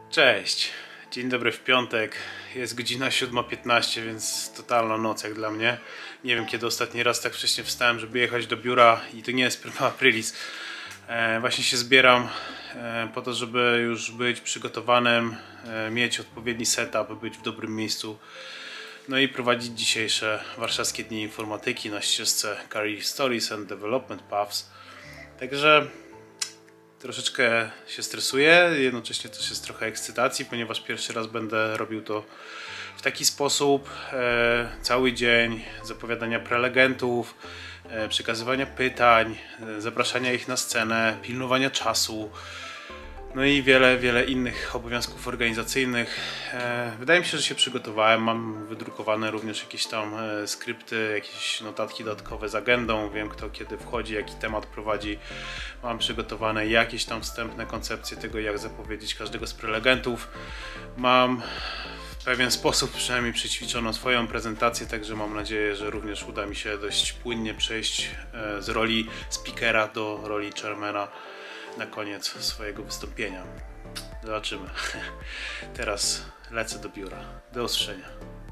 Cześć, dzień dobry w piątek, jest godzina 7:15, więc totalna noc jak dla mnie. Nie wiem kiedy ostatni raz tak wcześnie wstałem, żeby jechać do biura i to nie jest prima aprilis. Właśnie się zbieram po to, żeby już być przygotowanym, mieć odpowiedni setup, być w dobrym miejscu. No i prowadzić dzisiejsze warszawskie dni informatyki na ścieżce Career Stories and Development Paths. Także troszeczkę się stresuję, jednocześnie też jest trochę ekscytacji, ponieważ pierwszy raz będę robił to w taki sposób. Cały dzień zapowiadania prelegentów, przekazywania pytań, zapraszania ich na scenę, pilnowania czasu. No i wiele innych obowiązków organizacyjnych. Wydaje mi się, że się przygotowałem. Mam wydrukowane również jakieś tam skrypty, jakieś notatki dodatkowe z agendą. Wiem kto kiedy wchodzi, jaki temat prowadzi. Mam przygotowane jakieś tam wstępne koncepcje tego, jak zapowiedzieć każdego z prelegentów. Mam w pewien sposób przynajmniej przećwiczoną swoją prezentację, także mam nadzieję, że również uda mi się dość płynnie przejść z roli speakera do roli chairmana na koniec swojego wystąpienia. Zobaczymy. Teraz lecę do biura. Do usłyszenia.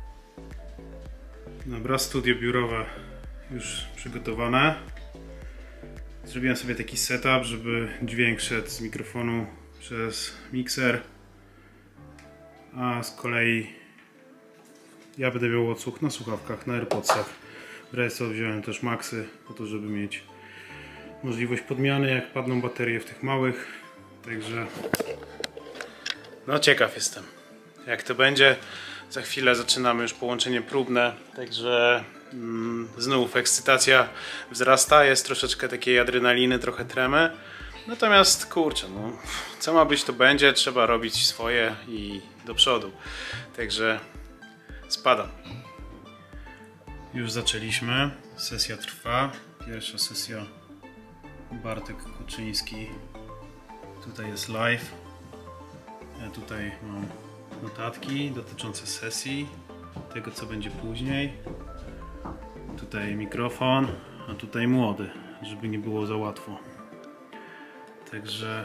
Dobra, studio biurowe już przygotowane. Zrobiłem sobie taki setup, żeby dźwięk szedł z mikrofonu przez mikser, a z kolei ja będę miał odsłuch na słuchawkach, na AirPodsach. Wreszcie wziąłem też Maxy po to, żeby mieć możliwość podmiany, jak padną baterie w tych małych. Także no ciekaw jestem, jak to będzie. Za chwilę zaczynamy już połączenie próbne, także znów ekscytacja wzrasta, jest troszeczkę takiej adrenaliny, trochę tremy. Natomiast kurczę, no, co ma być to będzie, trzeba robić swoje i do przodu. Także spadam. Już zaczęliśmy, sesja trwa, pierwsza sesja Bartek Kuczyński. Tutaj jest live. Ja tutaj mam notatki dotyczące sesji, tego co będzie później. Tutaj mikrofon, a tutaj młody, żeby nie było za łatwo. Także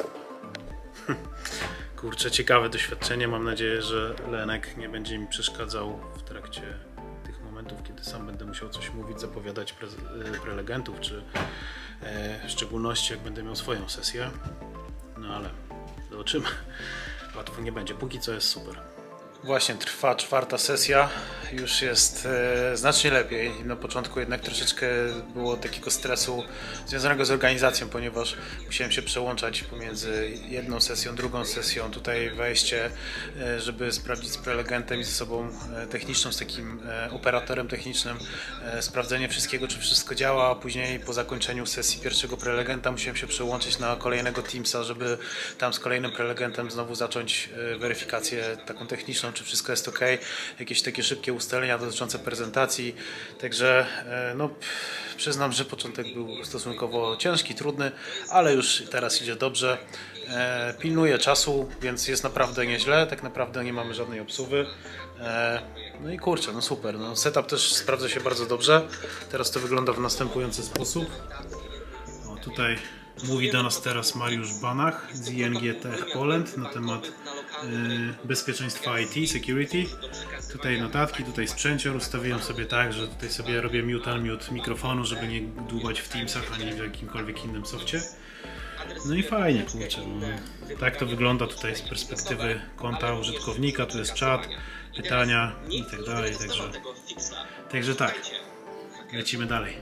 kurczę, ciekawe doświadczenie. Mam nadzieję, że Lenek nie będzie mi przeszkadzał w trakcie tych momentów, kiedy sam będę musiał coś mówić, zapowiadać prelegentów, czy w szczególności jak będę miał swoją sesję. No ale zobaczymy. Łatwo nie będzie. Póki co jest super. Właśnie trwa czwarta sesja. Już jest znacznie lepiej. Na początku jednak troszeczkę było takiego stresu związanego z organizacją, ponieważ musiałem się przełączać pomiędzy jedną sesją, drugą sesją. Tutaj wejście, żeby sprawdzić z prelegentem i ze sobą techniczną, z takim operatorem technicznym, sprawdzenie wszystkiego, czy wszystko działa, a później po zakończeniu sesji pierwszego prelegenta musiałem się przełączyć na kolejnego Teamsa, żeby tam z kolejnym prelegentem znowu zacząć weryfikację taką techniczną, czy wszystko jest ok, jakieś takie szybkie ustalenia dotyczące prezentacji. Także no, przyznam, że początek był stosunkowo ciężki, trudny, ale już teraz idzie dobrze. Pilnuję czasu, więc jest naprawdę nieźle, tak naprawdę nie mamy żadnej obsuwy. No i kurczę, no super, no setup też sprawdza się bardzo dobrze. Teraz to wygląda w następujący sposób. O, tutaj mówi do nas teraz Mariusz Banach z ING Tech Poland na temat bezpieczeństwa IT, security. Tutaj notatki, tutaj sprzęcior. Ustawiłem sobie tak, że tutaj sobie robię mute, unmute mikrofonu, żeby nie dłubać w Teamsach ani w jakimkolwiek innym softie. No i fajnie, kurczę. No, tak to wygląda tutaj z perspektywy konta użytkownika. Tu jest czat, pytania i tak dalej. Także tak, lecimy dalej.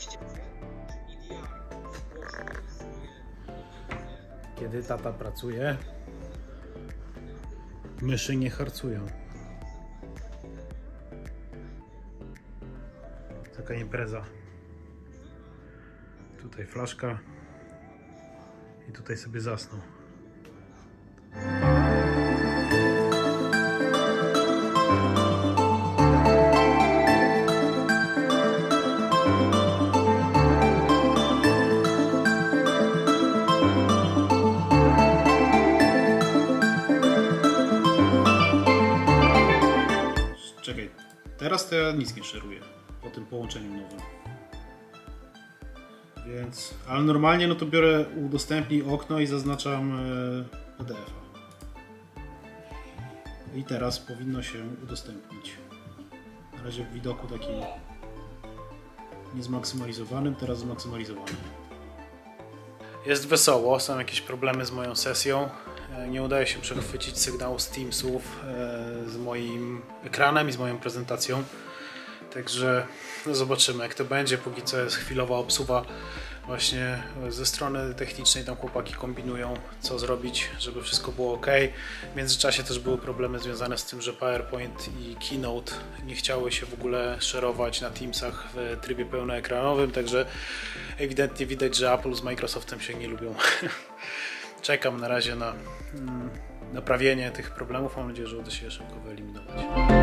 Kiedy tata pracuje, myszy nie harcują. Taka impreza. Tutaj flaszka i tutaj sobie zasnął. Czekaj, teraz to ja nic nie szeruję po tym połączeniu nowym. Więc, ale normalnie no to biorę, udostępnij okno i zaznaczam PDF-a. i teraz powinno się udostępnić. Na razie w widoku takim niezmaksymalizowanym, teraz zmaksymalizowanym. Jest wesoło, są jakieś problemy z moją sesją. Nie udaje się przechwycić sygnału z Teamsów z moim ekranem i z moją prezentacją. Także no zobaczymy, jak to będzie. Póki co jest chwilowa obsuwa właśnie ze strony technicznej. Tam chłopaki kombinują, co zrobić, żeby wszystko było ok. W międzyczasie też były problemy związane z tym, że PowerPoint i Keynote nie chciały się w ogóle szerować na Teamsach w trybie pełnoekranowym, także ewidentnie widać, że Apple z Microsoftem się nie lubią. Czekam na razie na naprawienie tych problemów. Mam nadzieję, że uda się je szybko wyeliminować.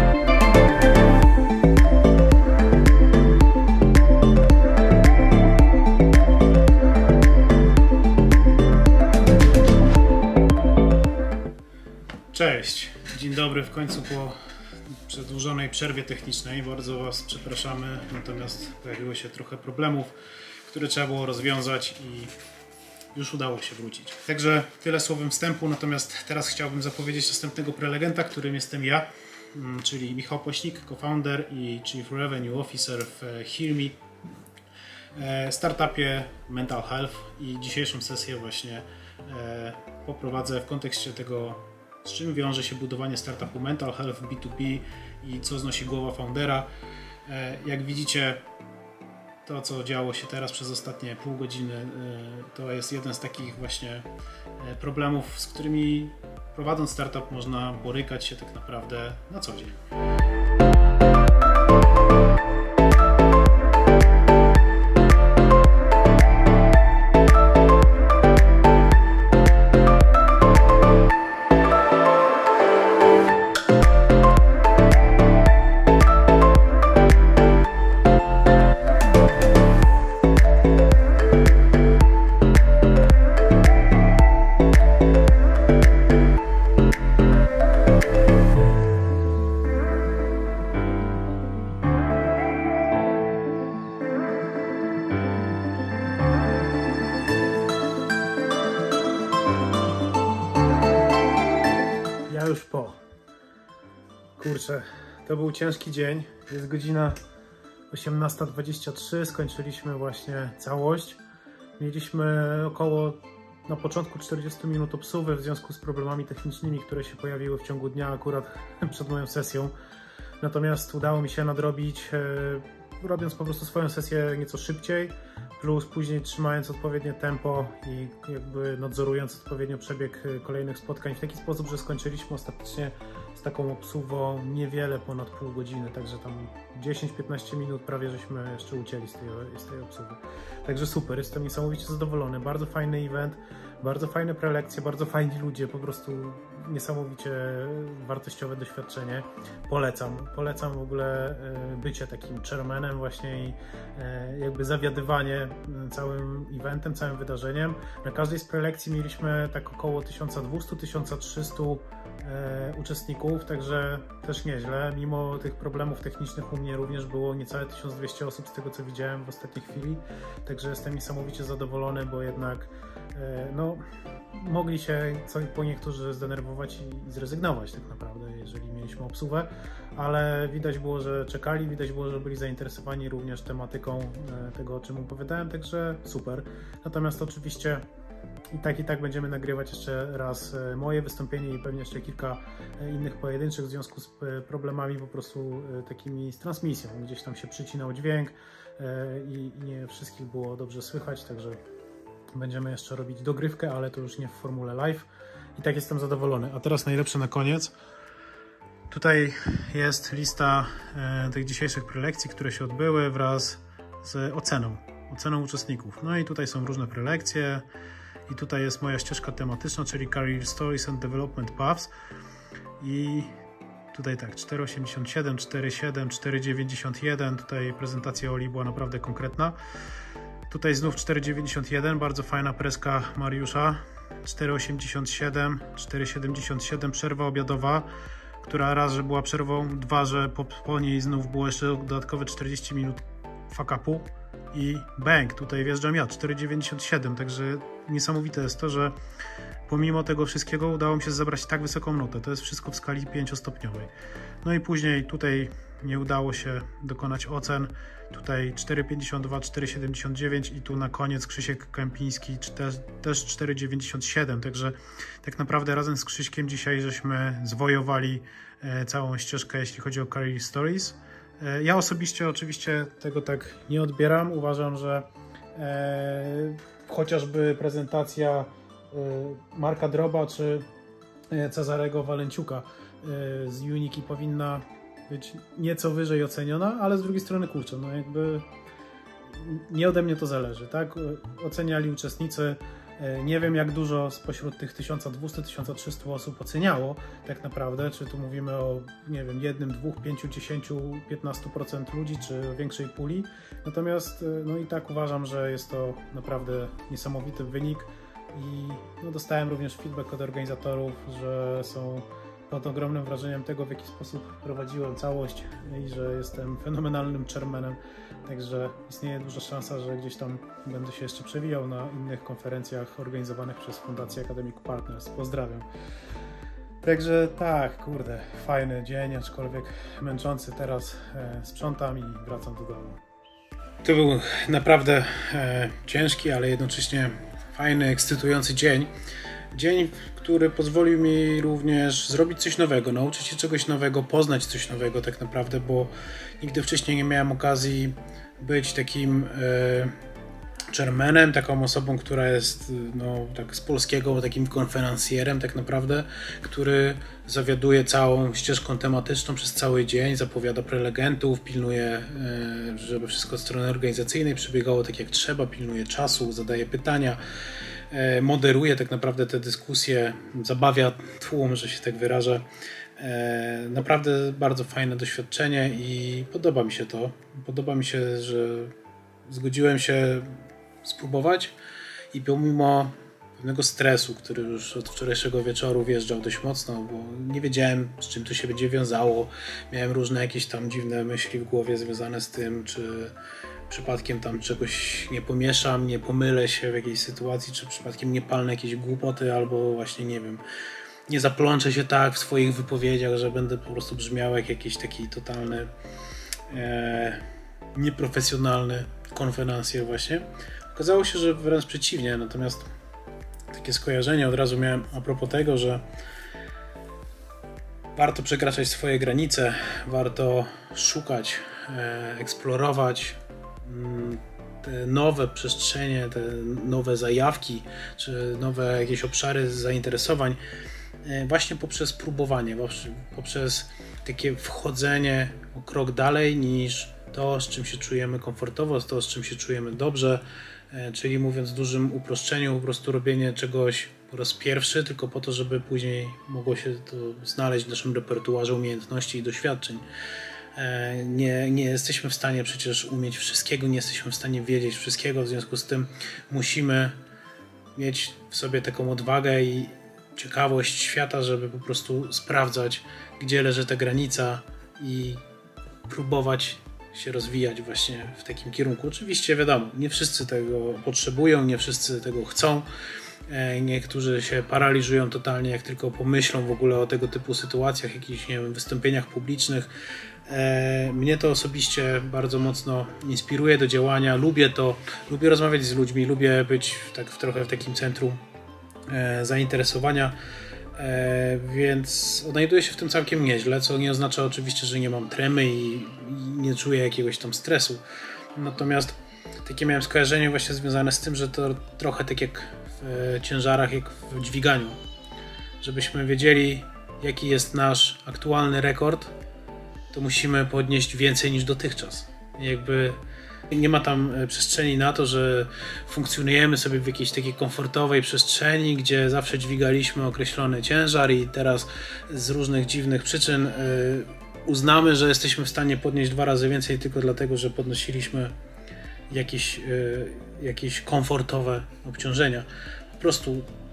Cześć, dzień dobry w końcu po przedłużonej przerwie technicznej. Bardzo Was przepraszamy, natomiast pojawiło się trochę problemów, które trzeba było rozwiązać i już udało się wrócić. Także tyle słowem wstępu, natomiast teraz chciałbym zapowiedzieć następnego prelegenta, którym jestem ja, czyli Michał Pośnik, co-founder i Chief Revenue Officer w HearMe, startupie Mental Health, i dzisiejszą sesję właśnie poprowadzę w kontekście tego, z czym wiąże się budowanie startupu Mental Health B2B i co znosi głowa foundera. Jak widzicie, to co działo się teraz przez ostatnie pół godziny, to jest jeden z takich właśnie problemów, z którymi prowadząc startup można borykać się tak naprawdę na co dzień. Już po. Kurczę, to był ciężki dzień. Jest godzina 18:23. Skończyliśmy właśnie całość. Mieliśmy około na początku 40 minut obsuwy w związku z problemami technicznymi, które się pojawiły w ciągu dnia akurat przed moją sesją. Natomiast udało mi się nadrobić, robiąc po prostu swoją sesję nieco szybciej, plus później trzymając odpowiednie tempo i jakby nadzorując odpowiednio przebieg kolejnych spotkań w taki sposób, że skończyliśmy ostatecznie z taką obsuwą niewiele ponad pół godziny, także tam 10-15 minut prawie żeśmy jeszcze ucięli z tej obsuwy. Także super, jestem niesamowicie zadowolony, bardzo fajny event, bardzo fajne prelekcje, bardzo fajni ludzie, po prostu niesamowicie wartościowe doświadczenie. Polecam w ogóle bycie takim chairmanem właśnie i jakby zawiadywanie całym eventem, całym wydarzeniem. Na każdej z prelekcji mieliśmy tak około 1200-1300 uczestników, także też nieźle. Mimo tych problemów technicznych u mnie również było niecałe 1200 osób z tego, co widziałem w ostatniej chwili, także jestem niesamowicie zadowolony, bo jednak no, mogli się po niektórzy zdenerwować i zrezygnować tak naprawdę, jeżeli mieliśmy obsługę, ale widać było, że czekali, widać było, że byli zainteresowani również tematyką tego, o czym opowiadałem, także super. Natomiast oczywiście i tak będziemy nagrywać jeszcze raz moje wystąpienie i pewnie jeszcze kilka innych pojedynczych w związku z problemami po prostu takimi z transmisją. Gdzieś tam się przycinał dźwięk i nie wszystkich było dobrze słychać, także będziemy jeszcze robić dogrywkę, ale to już nie w formule live. I tak jestem zadowolony. A teraz najlepsze na koniec. Tutaj jest lista tych dzisiejszych prelekcji, które się odbyły wraz z oceną uczestników. No i tutaj są różne prelekcje i tutaj jest moja ścieżka tematyczna, czyli Career Stories and Development Paths. I tutaj tak, 4,87, 4,7, 4,91. Tutaj prezentacja Oli była naprawdę konkretna. Tutaj znów 4,91, bardzo fajna preska Mariusza. 4,87, 4,77, przerwa obiadowa, która raz, że była przerwą, dwa, że po niej znów było jeszcze dodatkowe 40 minut fuck-upu i bang, tutaj wjeżdżam ja, 4,97, także niesamowite jest to, że pomimo tego wszystkiego udało mi się zebrać tak wysoką nutę. To jest wszystko w skali 5-stopniowej. No i później tutaj nie udało się dokonać ocen. Tutaj 4,52, 4,79 i tu na koniec Krzysiek Kępiński też 4,97. Także tak naprawdę razem z Krzyśkiem dzisiaj żeśmy zwojowali całą ścieżkę, jeśli chodzi o Career Stories. Ja osobiście oczywiście tego tak nie odbieram. Uważam, że chociażby prezentacja Marka Droba czy Cezarego Walenciuka z Uniki powinna być nieco wyżej oceniona, ale z drugiej strony kurczę, no jakby nie ode mnie to zależy, tak? Oceniali uczestnicy, nie wiem jak dużo spośród tych 1200-1300 osób oceniało tak naprawdę, czy tu mówimy o, nie wiem, 1, 2, 5, 10, 15% ludzi, czy o większej puli, natomiast no i tak uważam, że jest to naprawdę niesamowity wynik i no, dostałem również feedback od organizatorów, że są pod ogromnym wrażeniem tego, w jaki sposób prowadziłem całość i że jestem fenomenalnym chairmanem, także istnieje duża szansa, że gdzieś tam będę się jeszcze przewijał na innych konferencjach organizowanych przez Fundację Academic Partners. Pozdrawiam. Także tak, kurde, fajny dzień, aczkolwiek męczący. Teraz sprzątam i wracam do domu. To był naprawdę ciężki, ale jednocześnie fajny, ekscytujący dzień. Dzień, który pozwolił mi również zrobić coś nowego, nauczyć się czegoś nowego, poznać coś nowego tak naprawdę, bo nigdy wcześniej nie miałem okazji być takim chairmanem, taką osobą, która jest no, tak z polskiego takim konferencjerem tak naprawdę, który zawiaduje całą ścieżką tematyczną przez cały dzień, zapowiada prelegentów, pilnuje, żeby wszystko od strony organizacyjnej przebiegało tak jak trzeba, pilnuje czasu, zadaje pytania, moderuje tak naprawdę te dyskusje, zabawia tłum, że się tak wyrażę. Naprawdę bardzo fajne doświadczenie i podoba mi się to. Podoba mi się, że zgodziłem się spróbować i pomimo pewnego stresu, który już od wczorajszego wieczoru wjeżdżał dość mocno, bo nie wiedziałem, z czym to się będzie wiązało. Miałem różne jakieś tam dziwne myśli w głowie związane z tym, czy przypadkiem tam czegoś nie pomieszam, nie pomylę się w jakiejś sytuacji, czy przypadkiem nie palnę jakieś głupoty, albo właśnie nie wiem, nie zaplączę się tak w swoich wypowiedziach, że będę po prostu brzmiał jak jakiś taki totalny nieprofesjonalny konferencjer właśnie. Okazało się, że wręcz przeciwnie, natomiast takie skojarzenie od razu miałem a propos tego, że warto przekraczać swoje granice, warto szukać, eksplorować te nowe przestrzenie, te nowe zajawki, czy nowe jakieś obszary zainteresowań właśnie poprzez próbowanie, poprzez takie wchodzenie o krok dalej niż to, z czym się czujemy komfortowo, to, z czym się czujemy dobrze, czyli mówiąc w dużym uproszczeniu, po prostu robienie czegoś po raz pierwszy, tylko po to, żeby później mogło się to znaleźć w naszym repertuarze umiejętności i doświadczeń. Nie jesteśmy w stanie przecież umieć wszystkiego, nie jesteśmy w stanie wiedzieć wszystkiego, w związku z tym musimy mieć w sobie taką odwagę i ciekawość świata, żeby po prostu sprawdzać, gdzie leży ta granica i próbować się rozwijać właśnie w takim kierunku. Oczywiście wiadomo, nie wszyscy tego potrzebują, nie wszyscy tego chcą. Niektórzy się paraliżują totalnie, jak tylko pomyślą w ogóle o tego typu sytuacjach, jakichś, nie wiem, wystąpieniach publicznych. Mnie to osobiście bardzo mocno inspiruje do działania. Lubię rozmawiać z ludźmi, lubię być tak trochę w takim centrum zainteresowania, więc odnajduję się w tym całkiem nieźle, co nie oznacza oczywiście, że nie mam tremy i nie czuję jakiegoś tam stresu. Natomiast takie miałem skojarzenie właśnie związane z tym, że to trochę tak jak w ciężarach, jak w dźwiganiu. Żebyśmy wiedzieli, jaki jest nasz aktualny rekord, to musimy podnieść więcej niż dotychczas. Jakby nie ma tam przestrzeni na to, że funkcjonujemy sobie w jakiejś takiej komfortowej przestrzeni, gdzie zawsze dźwigaliśmy określony ciężar i teraz z różnych dziwnych przyczyn uznamy, że jesteśmy w stanie podnieść 2 razy więcej tylko dlatego, że podnosiliśmy jakieś komfortowe obciążenia. Po prostu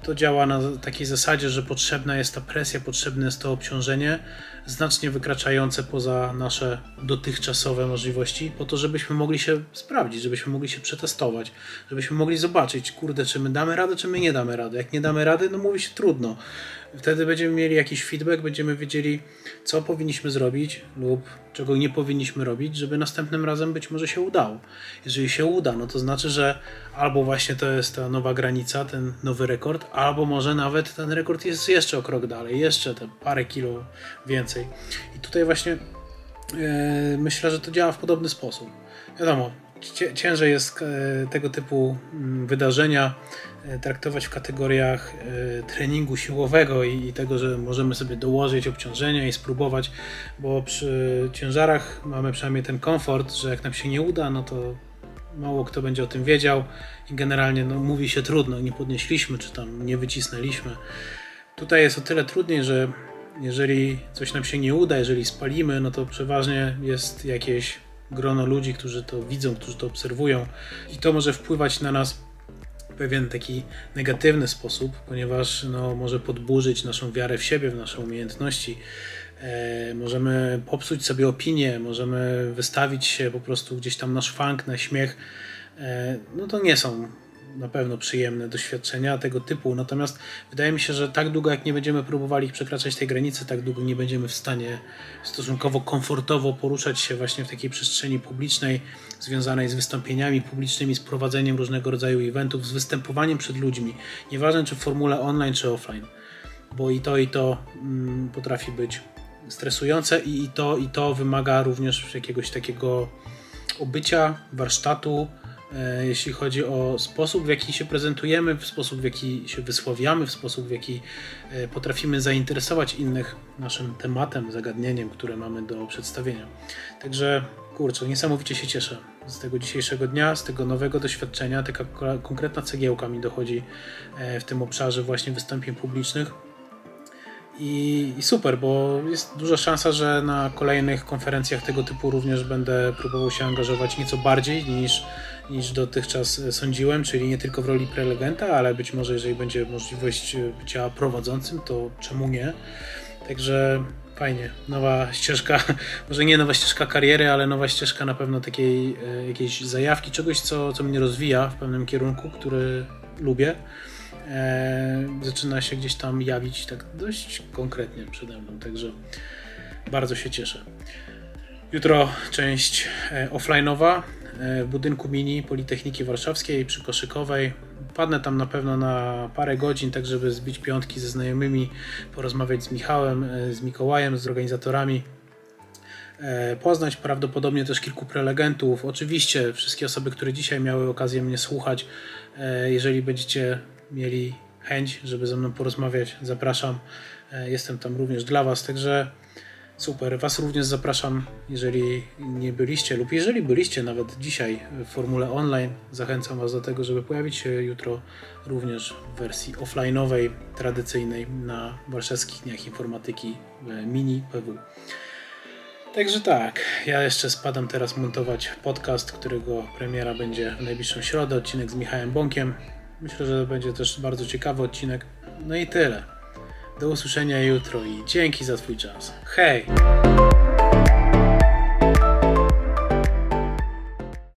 to działa na takiej zasadzie, że potrzebna jest ta presja, potrzebne jest to obciążenie znacznie wykraczające poza nasze dotychczasowe możliwości, po to, żebyśmy mogli się sprawdzić, żebyśmy mogli się przetestować, żebyśmy mogli zobaczyć, kurde, czy my damy radę, czy my nie damy rady. Jak nie damy rady, no mówi się trudno. Wtedy będziemy mieli jakiś feedback, będziemy wiedzieli, co powinniśmy zrobić lub czego nie powinniśmy robić, żeby następnym razem być może się udało. Jeżeli się uda, no to znaczy, że albo właśnie to jest ta nowa granica, ten nowy rekord, albo może nawet ten rekord jest jeszcze o krok dalej, jeszcze te parę kilo więcej. I tutaj właśnie myślę, że to działa w podobny sposób. Wiadomo, ciężej jest tego typu wydarzenia traktować w kategoriach treningu siłowego i tego, że możemy sobie dołożyć obciążenia i spróbować, bo przy ciężarach mamy przynajmniej ten komfort, że jak nam się nie uda, no to mało kto będzie o tym wiedział i generalnie no, mówi się trudno, nie podnieśliśmy czy tam nie wycisnęliśmy. Tutaj jest o tyle trudniej, że jeżeli coś nam się nie uda, jeżeli spalimy, no to przeważnie jest jakieś grono ludzi, którzy to widzą, którzy to obserwują i to może wpływać na nas w pewien taki negatywny sposób, ponieważ no, może podburzyć naszą wiarę w siebie, w nasze umiejętności. Możemy popsuć sobie opinię, możemy wystawić się po prostu gdzieś tam na szwank, na śmiech. No to nie są na pewno przyjemne doświadczenia tego typu, natomiast wydaje mi się, że tak długo jak nie będziemy próbowali przekraczać tej granicy, tak długo nie będziemy w stanie stosunkowo komfortowo poruszać się właśnie w takiej przestrzeni publicznej związanej z wystąpieniami publicznymi, z prowadzeniem różnego rodzaju eventów, z występowaniem przed ludźmi, nieważne czy w formule online czy offline, bo i to potrafi być stresujące i to wymaga również jakiegoś takiego obycia, warsztatu, jeśli chodzi o sposób, w jaki się prezentujemy, w sposób, w jaki się wysławiamy, w sposób, w jaki potrafimy zainteresować innych naszym tematem, zagadnieniem, które mamy do przedstawienia. Także, kurczę, niesamowicie się cieszę z tego dzisiejszego dnia, z tego nowego doświadczenia. Taka konkretna cegiełka mi dochodzi w tym obszarze właśnie wystąpień publicznych. I super, bo jest duża szansa, że na kolejnych konferencjach tego typu również będę próbował się angażować nieco bardziej niż dotychczas sądziłem, czyli nie tylko w roli prelegenta, ale być może jeżeli będzie możliwość bycia prowadzącym, to czemu nie? Także fajnie, nowa ścieżka, może nie nowa ścieżka kariery, ale nowa ścieżka na pewno takiej jakiejś zajawki, czegoś co mnie rozwija w pewnym kierunku, który lubię. Zaczyna się gdzieś tam jawić tak dość konkretnie przede mną, także bardzo się cieszę. Jutro część offline'owa w budynku mini Politechniki Warszawskiej przy Koszykowej. Padnę tam na pewno na parę godzin, tak żeby zbić piątki ze znajomymi, porozmawiać z Michałem, z Mikołajem, z organizatorami. Poznać prawdopodobnie też kilku prelegentów. Oczywiście wszystkie osoby, które dzisiaj miały okazję mnie słuchać, jeżeli będziecie mieli chęć, żeby ze mną porozmawiać, zapraszam. Jestem tam również dla Was, także super. Was również zapraszam, jeżeli nie byliście lub jeżeli byliście nawet dzisiaj w formule online, zachęcam Was do tego, żeby pojawić się jutro również w wersji offline'owej, tradycyjnej na Warszawskich Dniach Informatyki Mini PW. Także tak, ja jeszcze spadam teraz montować podcast, którego premiera będzie w najbliższą środę, odcinek z Michałem Bąkiem. Myślę, że będzie też bardzo ciekawy odcinek. No i tyle. Do usłyszenia jutro i dzięki za Twój czas. Hej!